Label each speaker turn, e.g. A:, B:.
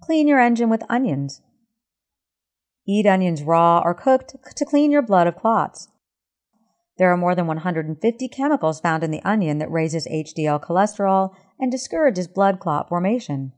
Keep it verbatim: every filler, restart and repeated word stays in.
A: Clean your engine with onions. Eat onions raw or cooked to clean your blood of clots. There are more than one hundred fifty chemicals found in the onion that raises H D L cholesterol and discourages blood clot formation.